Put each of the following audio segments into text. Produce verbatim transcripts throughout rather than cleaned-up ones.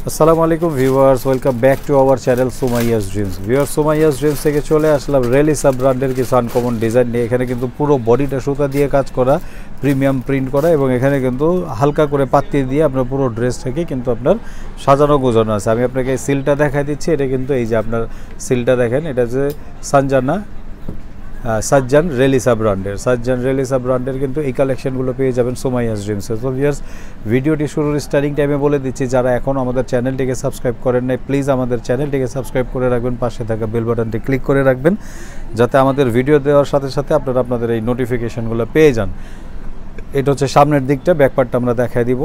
আসসালামু আলাইকুম viewers, welcome back to our channel Sumaiya's Dreams. Viewers, Sumaiya's Dreams থেকে চলে আসলাম রেলিসা ব্র্যান্ডের কিছু আনকমন ডিজাইন নিয়ে। এখানে কিন্তু পুরো বডিটা সুতা দিয়ে কাজ করা, প্রিমিয়াম প্রিন্ট করা, এবং এখানে কিন্তু হালকা করে পাত্তি দিয়ে আপনার পুরো ড্রেসটাকে কিন্তু আপনার সাজানো গোছানো আছে। আমি আপনাকে সিলটা দেখাই দিচ্ছি। এটা কিন্তু এই যে আপনার সিলটা দেখেন, এটা যে সানজানা সাজ্জান রেলিসা ব্র্যান্ডের সাজ্জান রেলিসা ব্র্যান্ডের কিন্তু এই কালেকশনগুলো পেয়ে যাবেন সুমাইয়াস ড্রিমসে। তো ভিউয়ার্স, ভিডিওটি শুরুর স্টার্টিং টাইমে বলে দিচ্ছি, যারা এখন আমাদের চ্যানেলটিকে সাবস্ক্রাইব করেন নাই, প্লিজ আমাদের চ্যানেলটিকে সাবস্ক্রাইব করে রাখবেন, পাশে থাকা বেল বাটনটি ক্লিক করে রাখবেন, যাতে আমাদের ভিডিও দেওয়ার সাথে সাথে আপনারা আপনাদের এই নোটিফিকেশনগুলো পেয়ে যান। এটা হচ্ছে সামনের দিকটা, ব্যাকপার্টটা আমরা দেখাই দিব।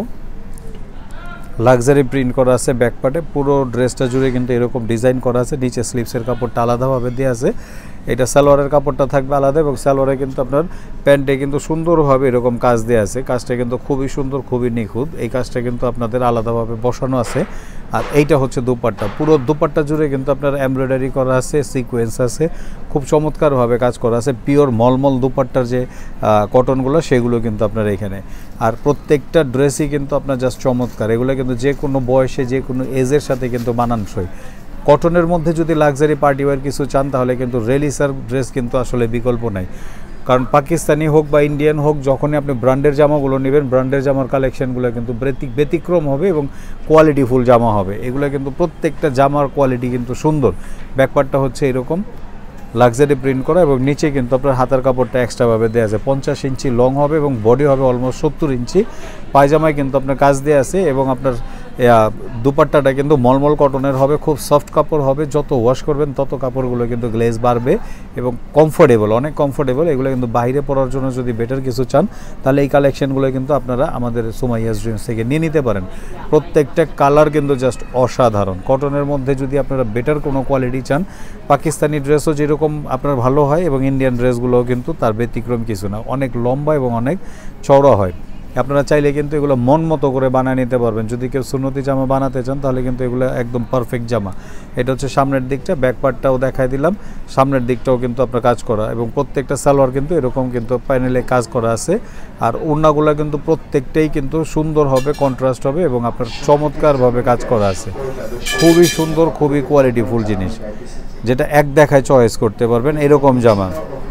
লাক্সারি প্রিন্ট করা আছে ব্যাকপার্টে, পুরো ড্রেসটা জুড়ে কিন্তু এরকম ডিজাইন করা আছে। নিচে স্লিভসের কাপড়টা আলাদাভাবে দেওয়া আছে। এটা সালোয়ারের কাপড়টা থাকবে আলাদা, এবং সালোয়ারে কিন্তু আপনার প্যান্টে কিন্তু সুন্দরভাবে এরকম কাজ দেওয়া আছে। কাজটা কিন্তু খুবই সুন্দর, খুবই নিখুঁত। এই কাজটা কিন্তু আপনাদের আলাদাভাবে বসানো আছে। আর এইটা হচ্ছে দুপাট্টা, পুরো দুপাট্টা জুড়ে কিন্তু আপনার এমব্রয়ডারি করা আছে, সিকোয়েন্স আছে, খুব চমৎকারভাবে কাজ করা আছে। পিওর মলমল দুপাট্টার যে কটনগুলো, সেগুলো কিন্তু আপনার এখানে। আর প্রত্যেকটা ড্রেসই কিন্তু আপনার জাস্ট চমৎকার। এগুলো কিন্তু যে কোনো বয়সে, যে কোনো এজের সাথে কিন্তু মানানসই। কটনের মধ্যে যদি লাক্সারি পার্টি ওয়্যার কিছু চান, তাহলে কিন্তু রেলিসার ড্রেস কিন্তু আসলে বিকল্প নাই। কারণ পাকিস্তানি হোক বা ইন্ডিয়ান হোক, যখনই আপনি ব্র্যান্ডের জামাগুলো নেবেন, ব্র্যান্ডের জামার কালেকশনগুলো কিন্তু ব্যতিক্রম হবে এবং কোয়ালিটিফুল জামা হবে। এগুলো কিন্তু প্রত্যেকটা জামার কোয়ালিটি কিন্তু সুন্দর। ব্যাকপার্টটা হচ্ছে এরকম লাক্সারি প্রিন্ট করা, এবং নিচে কিন্তু আপনার হাতার কাপড়টা এক্সট্রাভাবে দেওয়া আছে। পঞ্চাশ ইঞ্চি লং হবে এবং বডি হবে অলমোস্ট সত্তর ইঞ্চি। পায়জামায় কিন্তু আপনার কাজ দেওয়া আছে, এবং আপনার দুপাট্টাটা কিন্তু মলমল কটনের হবে, খুব সফট কাপড় হবে। যত ওয়াশ করবেন তত কাপড়গুলো কিন্তু গ্লেজ বাড়বে এবং কমফোর্টেবল, অনেক কমফোর্টেবল। এগুলো কিন্তু বাইরে পরার জন্য যদি বেটার কিছু চান, তাহলে এই কালেকশনগুলো কিন্তু আপনারা আমাদের সুমাইয়াস ড্রিমস থেকে নিয়ে নিতে পারেন। প্রত্যেকটা কালার কিন্তু জাস্ট অসাধারণ। কটনের মধ্যে যদি আপনারা বেটার কোনো কোয়ালিটি চান, পাকিস্তানি ড্রেসও যেরকম আপনার ভালো হয়, এবং ইন্ডিয়ান ড্রেসগুলোও কিন্তু তার ব্যতিক্রম কিছু না, অনেক লম্বা এবং অনেক চওড়া হয়। আপনারা চাইলে কিন্তু এগুলো মন মতো করে বানিয়ে নিতে পারবেন। যদি কেউ সুন্নতি জামা বানাতে চান, তাহলে কিন্তু এগুলো একদম পারফেক্ট জামা। এটা হচ্ছে সামনের দিকটা, ব্যাকপার্টটাও দেখাই দিলাম। সামনের দিকটাও কিন্তু আপনার কাজ করা, এবং প্রত্যেকটা সালোয়ার কিন্তু এরকম কিন্তু প্যানেলে কাজ করা আছে। আর ওড়নাগুলো কিন্তু প্রত্যেকটাই কিন্তু সুন্দর হবে, কন্ট্রাস্ট হবে, এবং আপনার চমৎকারভাবে কাজ করা আছে। খুবই সুন্দর, খুবই কোয়ালিটিফুল জিনিস, যেটা এক দেখায় চয়েস করতে পারবেন এরকম জামা।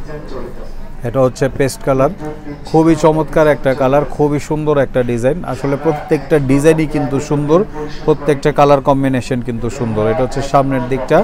এটা হচ্ছে পেস্ট কালার, খুবই চমৎকার একটা কালার, খুবই সুন্দর একটা ডিজাইন। আসলে প্রত্যেকটা ডিজাইনই কিন্তু সুন্দর, প্রত্যেকটা কালার কম্বিনেশন কিন্তু সুন্দর। এটা হচ্ছে সামনের দিকটা,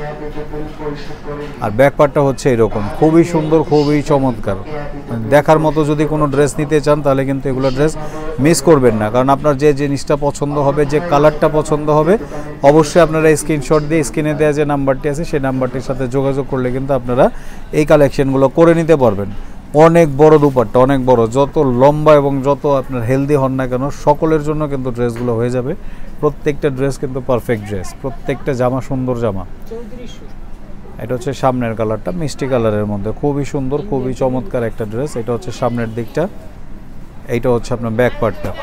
আর ব্যাকপার্টটা হচ্ছে এরকম, খুবই সুন্দর, খুবই চমৎকার। দেখার মতো যদি কোনো ড্রেস নিতে চান, তাহলে কিন্তু এগুলো ড্রেস মিস করবেন না। কারণ আপনার যে জিনিসটা পছন্দ হবে, যে কালারটা পছন্দ হবে, অবশ্যই আপনারা স্ক্রিনশট দিয়ে স্ক্রিনে দেওয়া যে নাম্বারটি আছে, সেই নাম্বারটির সাথে যোগাযোগ করলে কিন্তু আপনারা এই কালেকশনগুলো করে নিতে পারবেন। অনেক বড় দুপাট্টা, অনেক বড়, যত লম্বা এবং যত আপনার হেলদি হন না কেন, সকলের জন্য কিন্তু ড্রেসগুলো হয়ে যাবে। প্রত্যেকটা ড্রেস কিন্তু পারফেক্ট ড্রেস, প্রত্যেকটা জামা সুন্দর জামা। এটা হচ্ছে সামনের কালারটা, মিষ্টি কালারের মধ্যে, খুবই সুন্দর, খুবই চমৎকার একটা ড্রেস। এটা হচ্ছে সামনের দিকটা, এইটা হচ্ছে আপনার ব্যাকপার্টটা,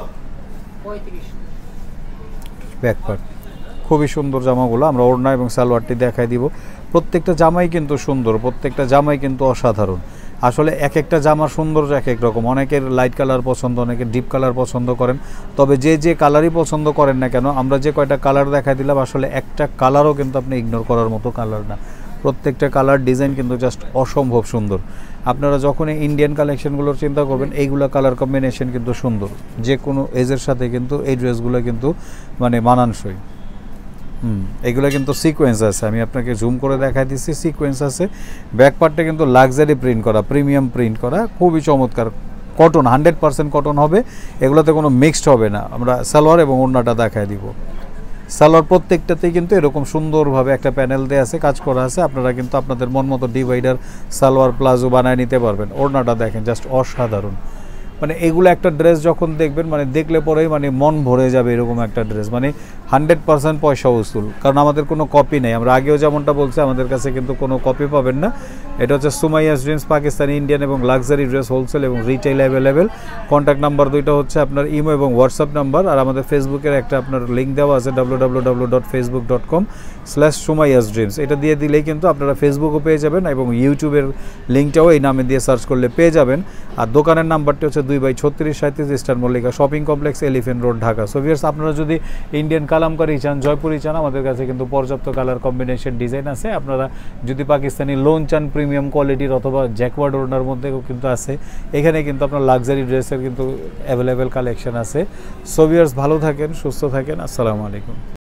ব্যাকপার্ট। খুবই সুন্দর জামাগুলো। আমরা ওড়না এবং সালোয়ারটি দেখাই দিব। প্রত্যেকটা জামাই কিন্তু সুন্দর, প্রত্যেকটা জামাই কিন্তু অসাধারণ। আসলে এক একটা জামার সৌন্দর্য এক এক রকম। অনেকের লাইট কালার পছন্দ, অনেকের ডিপ কালার পছন্দ করেন। তবে যে যে কালারই পছন্দ করেন না কেন, আমরা যে কয়টা কালার দেখাই দিলাম, আসলে একটা কালারও কিন্তু আপনি ইগনোর করার মতো কালার না। প্রত্যেকটা কালার ডিজাইন কিন্তু জাস্ট অসম্ভব সুন্দর। আপনারা যখনই ইন্ডিয়ান কালেকশনগুলোর চিন্তা করবেন, এইগুলো কালার কম্বিনেশন কিন্তু সুন্দর। যে কোনো এজের সাথে কিন্তু এই ড্রেসগুলো কিন্তু মানে মানানসই। হুম এগুলো কিন্তু সিকোয়েন্স আছে, আমি আপনাকে জুম করে দেখাই দিচ্ছি, সিকোয়েন্স আছে। ব্যাকপার্টটা কিন্তু লাক্সারি প্রিন্ট করা, প্রিমিয়াম প্রিন্ট করা, খুবই চমৎকার। কটন, হান্ড্রেড পার্সেন্ট কটন হবে, এগুলোতে কোনো মিক্সড হবে না। আমরা সালোয়ার এবং ওড়নাটা দেখাই দিব। সালোয়ার প্রত্যেকটাতেই কিন্তু এরকম সুন্দরভাবে একটা প্যানেল দেওয়া আছে, কাজ করা আছে। আপনারা কিন্তু আপনাদের মন মতো ডিভাইডার, সালোয়ার, প্লাজো বানায় নিতে পারবেন। ওড়নাটা দেখেন, জাস্ট অসাধারণ। মানে এগুলো একটা ড্রেস যখন দেখবেন, মানে দেখলে পরেই মানে মন ভরে যাবে এরকম একটা ড্রেস, মানে হান্ড্রেড পার্সেন্ট পয়সা উসুল। কারণ আমাদের কোনো কপি নেই, আমরা আগেও যেমনটা বলছি, আমাদের কাছে কিন্তু কোনো কপি পাবেন না। এটা হচ্ছে সুমাইয়াস ড্রিমস, পাকিস্তানি, ইন্ডিয়ান এবং লাক্সারি ড্রেস হোলসেল এবং রিটেইল অ্যাভেলেবেল। কন্ট্যাক্ট নাম্বার দুইটা হচ্ছে আপনার ইমো এবং হোয়াটসঅ্যাপ নাম্বার, আর আমাদের ফেসবুকের একটা আপনার লিঙ্ক দেওয়া আছে, W W W dot Facebook dot com slash Sumaiya's Dreams. এটা দিয়ে দিলেই কিন্তু আপনারা ফেসবুকও পেয়ে যাবেন, এবং ইউটিউবের লিঙ্কটাও এই নামে দিয়ে সার্চ করলে পেয়ে যাবেন। আর দোকানের নাম্বারটি হচ্ছে দুই বাই ছত্রিশ সাঁত্রিশ eastern Mallika shopping complex elephant road Dhaka. So viewers আপনারা যদি ইন্ডিয়ান কালামকারী চান জয়পুরি চান আমাদের কাছে কিন্তু পর্যাপ্ত কালার কম্বিনেশন ডিজাইন আছে। আপনারা যদি পাকিস্তানি লোন চান প্রিমিয়াম কোয়ালিটির অথবা জ্যাকওয়ার্ড ওড়নার মধ্যেও কিন্তু আছে। এখানে কিন্তু আপনার লাক্সারি ড্রেসের কিন্তু অ্যাভেলেবেল কালেকশন আছে। সো ভিউয়ার্স ভালো থাকেন, সুস্থ থাকেন, আসসালামু আলাইকুম।